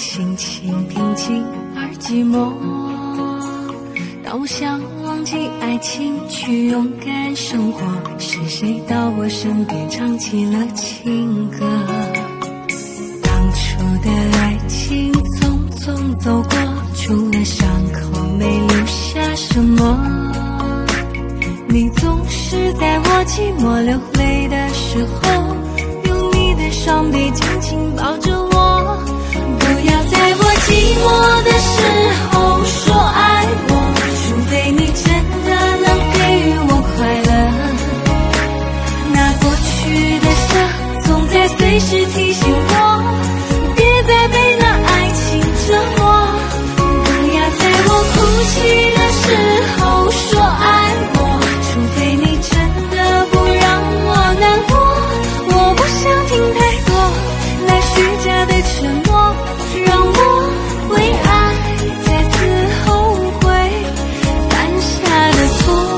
心情平静而寂寞。当我想忘记爱情，去勇敢生活，是谁到我身边唱起了情歌？当初的爱情匆匆走过，除了伤口没留下什么。你总是在我寂寞流泪的时候，用你的双臂紧紧抱着我。不要在我寂寞的时候说爱我，除非你真的能给予我快乐。那过去的事总在随时提醒我，别再被那爱情折磨。不要在我哭泣的时候说爱我，除非你真的不让我难过。我不想听太多那虚假的承诺，让我为爱再次后悔犯下的错。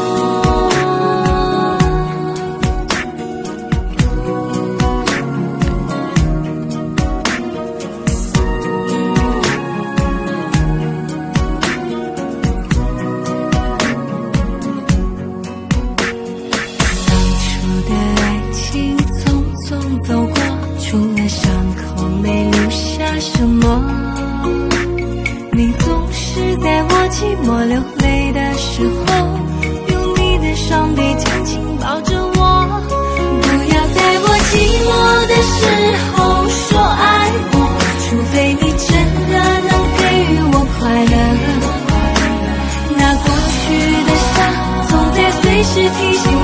当初的爱情匆匆走过，除了伤口没留下什么。你总是在我寂寞流泪的时候，用你的双臂紧紧抱着我。不要在我寂寞的时候说爱我，除非你真的能给予我快乐。那过去的伤总在随时提醒